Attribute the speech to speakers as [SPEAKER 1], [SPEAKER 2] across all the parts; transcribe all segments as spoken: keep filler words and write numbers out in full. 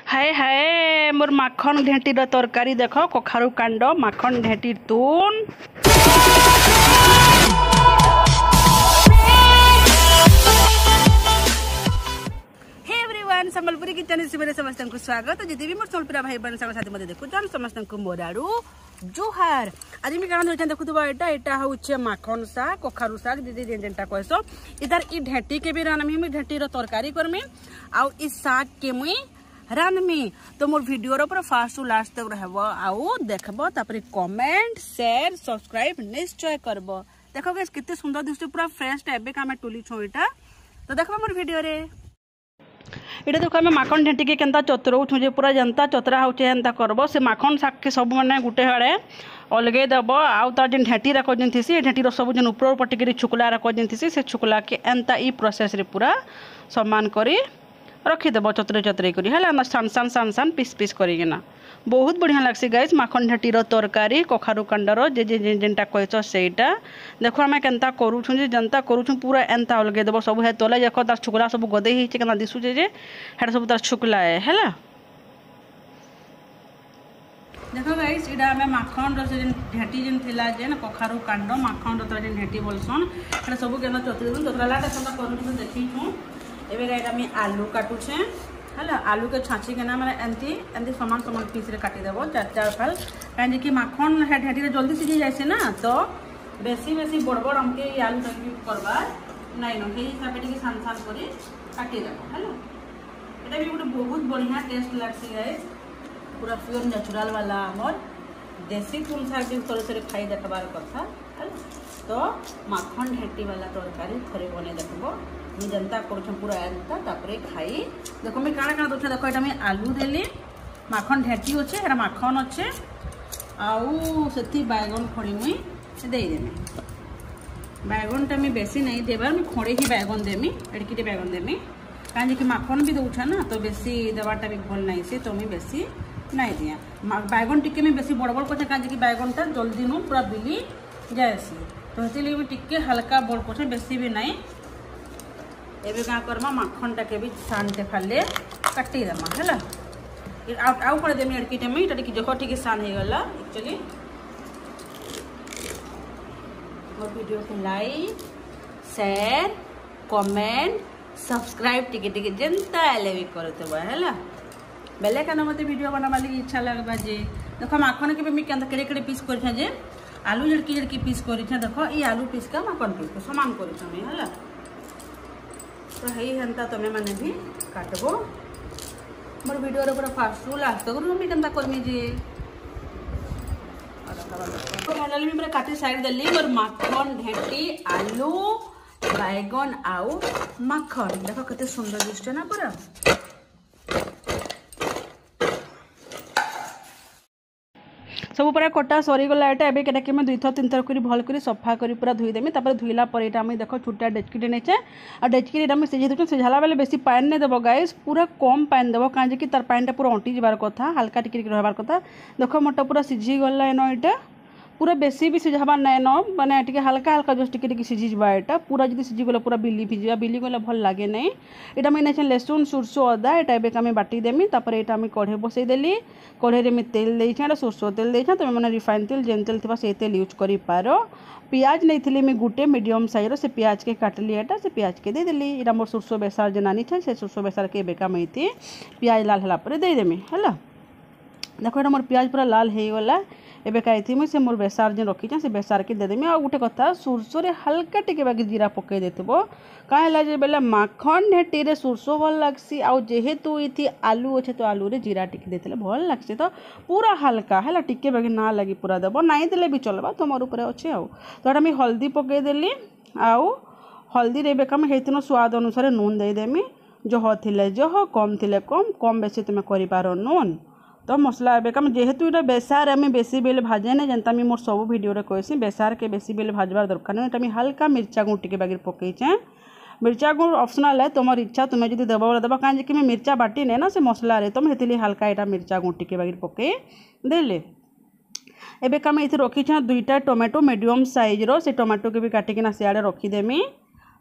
[SPEAKER 1] हाय हाय मोर माखन ढेंटीर तरकारी देख कखारु कांड माखन ढेंटी तून सम्बलपुरी किचन से समस्त को स्वागत जी भी मोर सम्बलपुर भाई बहन साथी मत देखु समस्त को मोर आड़ू जुहार आज मैं क्या देखुवा यहाँ यहाँ हूँ माखन शाग कखारु शाग दीदी जेनटा कहस इधर ई ढेटी के भी रानमी मुझे ढेटीर तरकारी करमी आउ ई शाग के मुई रानमी तो मोर वीडियो पूरा फास्ट टू लास्ट तक रहब आउ देखब तापर कमेंट शेयर सब्सक्राइब निश्चय करब देख केते सुंदर दिखुचे पूरा फ्रेश टाइप का टुली छो इटा तो देखब मोर वीडियो रे इटा देखो आम माखन ढेंटी के केनता चतुराऊँ पूरा जनता चतरा होचे एंता करब से माखन शाग के सब मैंने गोटे आड़े अलगे दब आउ तार जेन ढेटी राख जेन थी ढेटीर सब जेन ऊपर पटिक छुकला राख जेन थी से छुकला के एंता ई प्रोसेस रे पूरा सम्मान करी रखीदेव चतरे चतरे कर सान सान सान सान पीस पीस करना बहुत बढ़िया लगसी गाइस माखन ढेटीर तरकारी कखारु कांडर जे जे जेनटा कहस सेटा देखो आम केनता करूँ जे जनता करूँ पूरा एंता अलगे देव सब है तले देख तार छुकला सब गदे ही दिशुचे जे हेटा सब तार छुकला है देखो गाइस इटा आम माखन जेन ढेटी जेन थिला जेन कखारु कांड माखन तर जेन ढेटी बोलसन हेटा सब केना चतरे चतराला करूँ देखी एवं आलू काटुचे है आलू के छाँची के ना मैंने एमती एमती सामान सामान पीस रे काटिदेव चार चार फाल कहीं कि माखन ढेटी जल्दी सीझी जाए ना तो बेसी बेसी बड़ बड़ हमके आलू तक करवा नाइन से हिसाब से सान सान कर काटिदेव है यहाँ भी गोटे बहुत बढ़िया टेस्ट लगसी गाइस पूरा प्योर नेचुरल वाला आमर देसी तुल शाग भी थोड़े थोड़े खाई देखबार कथा है तो माखन ढेटी वाला तरकारी थोड़े बने देखो मुझे जनता कर पूरा एंता तापर खाई देखो मैं काଣା काଣା दूसरा देखो यहाँ मैं आलू देली माखन ढेटी अच्छे है माखन अच्छे आउ से बैगन खड़ी मुई देदेमी बैगनटा मुझे बेसी नहीं देवार मुझे खड़े ही बैगन देमी एड़कीटे बैगन देमी कहीं कि माखन भी दौछा ना तो बेसी देवाटा भी भल नहीं से तो मुझे बेसी नहीं दिया बैगन टिके मैं बेसी बड़ बड़ कर कहीं कि बैगनटा जल्दी नु पूरा बिली जाएसी तो इसलिए मुझे टिके हल्का बड़ कर बेसी भी नहीं एबे क्या करमा माखन टाके भी सानते फाले काटिदेमा है आउ कर देमी एड़कीटे में इटा टिके जख टिके सान हो गला एक्चुअली मोर वीडियो को लाइक शेयर कमेंट सब्सक्राइब टिके टिके जनता एले भी करते है बेले क्या मत वीडियो बनावा लगी इच्छा लगवा जे देख माखन के भी क्या केड़े केड़े पीस कर जे आलू जड़की जड़की पीस कर देख ये आलू पीस का माखन पीस को सामान कर तो है हेन्ता तुम्हें मैंने भी काटबो मोर वीडियो रे पूरा फास्ट टू लास्ट तक मैं केनता करमी जे तो फाइनली मैं पूरा काटी साइड देली मोर माखन ढेटी आलू बैगन आउ माखन देखो केते सुंदर दिसते ना पूरा सब पूरा कटा सरीगला यहाँ एवं क्या कि दुई थर तीन थर कर भल कर सफा कर पूरा धोईदेमी धोईला यहाँ देख छोटा डेचकी नेचे आ डेचकी सीझे दूँ सीझाला बेले बेसी पानी नहीं देव गाइस पूरा कम पानी देव कहीं कि तार पानीटा पूरा अंटी जबार कथा हल्का टिक रहार कथा देख मोटा पूरा सीझीगला एन यहाँ पूरा बेसी भी सीझाबार नाइन न मैंने टी हल्का हल्का जस्ट टिके टिके सीझीजा यहाँ पूरा जब सीझीगला पूरा बिली भिजा बिली गले भल लगे नहीं यहाँ मैं नहीं लेसुन सोरसो अदा यहाँ एवं बाटी देमी तापर यहाँ कढ़े बसई देली कढ़े में तेल देछे सोरस तेल देछे तुम मैंने रिफाइन तेल जेन तेल थी से तेल यूज कर पार पियाज नहीं थी मैं गोटे मीडियम साइज से पियाज के काटली यहाँ से पियाज के देदेली यहाँ मोर सोरस बेसार जो नानी छे से सोरस बेसार के बेका मैं पियाज लाल है देदेमी है देखो यहाँ मोर पियाज पूरा लाल हो गला एबे कही मुझे से मोर बेसार जो रखी से बेसार के देदेमी आ गोटे कथा सोरसरे हल्का टिके बाकी जीरा पकई देथिबो कहीं बेले माखन ढेटी रे सोरसो भल लगसी आउ जेहेतु ये आलू अच्छे तो आलू रे जीरा टिके देते भल लगसी तो पूरा हल्का है टिके बाकी ना लगी पूरा देव नाई देले भी चलबा तुमर ऊपर अच्छे आउ तो यहाँ हल्दी पकई देली आउ हल्दी रे बेका मैं हेतिनो स्वाद अनुसार नून देदेमी जह थिले जह कम थिले कम कम बेसी तुम कर नून तो मसला एवं जेहेतु ये बेसार आम बेसी बेले भाजे ना जनता मोर सब भिडियो कहसी बेसार के बेसी बेले भाजबार दरकार नहीं यहाँ हल्का मिर्चा गुण टिके बागी पकईचे मिर्चा गुण ऑप्शनल है तुम इच्छा तुम्हें जो देव बोले देव कहीं कि मिर्चा बाटी ने ना से मसला रे तो मुझे हल्का यहाँ मिर्चा गुण टिके बागी पकई देले एवं कम ये रखी दुईटा टोमेटो मीडियम साइज रो से टोमेटो के भी काटिकिना सियाड़े रखीदेमी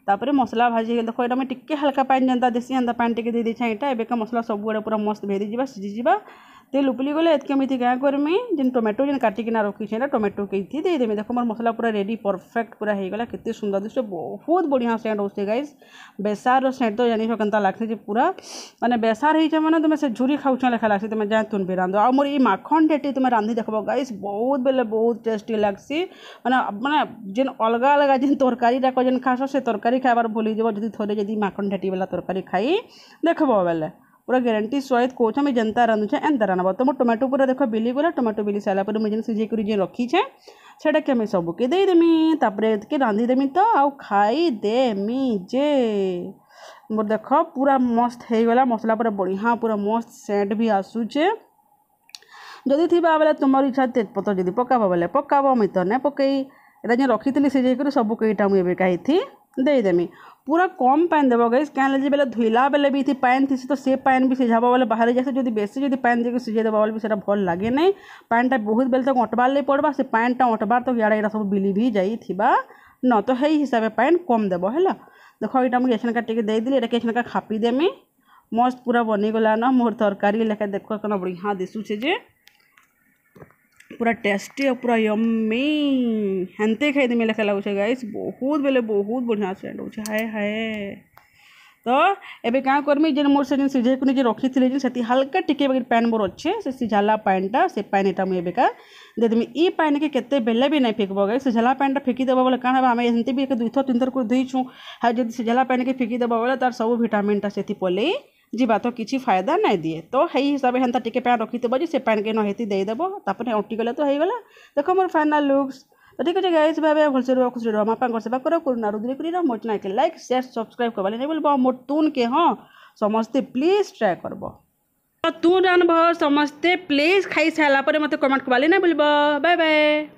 [SPEAKER 1] तापर मसला भाजी देख ये टिके हल्का पानी जनता देसी हंता पानी टिके दे देछे एटा एबेका मसला सब गुड़ा पूरा मस्त भेदी जीवा सिझी जीवा तेल उपली गले एतके मिथि क्या करमी जेन टोमेटो जेन काटिकिना रखी ना टोमेटो के थी दे देमी देखो मोर मसला पूरा रेडी परफेक्ट पूरा हो गला केते सुंदर दिसते बहुत बढ़िया सेंट होते गाइस बेसार सेंट तो जानी केनता लागथे जे पूरा माने बेसार होइछे माने तुम से झुरी खाउछ लेखा लागसी तुम जा तुन भी रांधो आ मोर ई माखन टेटी तुम रांधी देखबो गाइस बहुत बेले बहुत टेस्टी लागसी माने माने जेन अलगा अलगा जेन तरकारी डाको जेन खासो से तरकारी खाबार भूली जब जदी थोड़े जदी माखन टेटी वाला तरकारी खाई देखबो बेले पूरा ग्यारंटी सहित कौच मुझे जनता रांधुचे एंता रान्ब तो मोर टोमेटो पूरा देख बिली गला टोमेटो बिली सारापर मुझे सिझे कर रखीचे सेटा मुझे सबके देदेमी के रांधिदेमी तो आउ खाई देमी जे मोर देख पूरा मस्त हो गला मसला पूरा बढ़िया पूरा मस्त सेंट भी आसूचे जदि थी बेले तुम इच्छा तेजपत्र जब पकाब बेले पकाब मुई तो नहीं पकई एटा जो रखी थी सिझे कर सबको यहाँ मुझे कही देदेमी पूरा कम पानी देव गई क्या बेले धुला बेले भी पानी थी तो से पानी भी सिझाब बेले बाहर जाए जब बेसी जब पानी देकर सिझे देव बेले भी भल लगे नहीं पानीटा बहुत बेले तक अटबार लगे पड़वा से पानीटा अटबार तो इड़ा यहाँ सब बिली भी जाई न तो है हिसाब से पानी कम देव है देख यहाँ मुझे एछनका टिके देदेली एटा एछनका खापी देमी मस्त पूरा बनीगला न मोर तरकारी लेखा देख कन बढ़िया दिशुचे जे पूरा टेस्टी और पूरा यम्मी हेंते खाई देमी लेखा लगुचे गाइस बहुत बेले बहुत बढ़िया सेंट होचे हाय हाय तो एबे क्या करमी जेन मोर से जेन सिझे को जे रखी थी जेन सेती हल्का टिके बगैर पैन मोर अच्छे से सिझाला पानीटा से पानी टा मुझे बेका दे देमी ई पानी के केते बेले भी नहीं फेंकबो गाइस सिझाला पानीटा फेंकी देबो बोले कान आमे एंते भी दुई थर तीन थर कर धुईछु हा जदी सिझाला पानी के फेंकी देबो बोले तार सब विटामिन टा सेती पले जीवा तो किसी फायदा नहीं दिए तो है हिसाब से हेन्ता टिके पैन रखी थे से पैन के नहेती देदेव तापर अटिगले तो होगा देख मोर फाइनाल लुक्स तो ठीक है गाइस भाई भलसे रह खुशी रह मापा घर सेवा कर करुणा रुद्री कर मोर चैनल के लाइक शेयर सब्सक्राइब करवा नहीं बोल मोर तुन के हाँ समस्ते प्लीज ट्राए करब तू रानब समस्ते प्लीज खाई सारापर मत कमेंट करवा नहीं बोलब बाय बाय।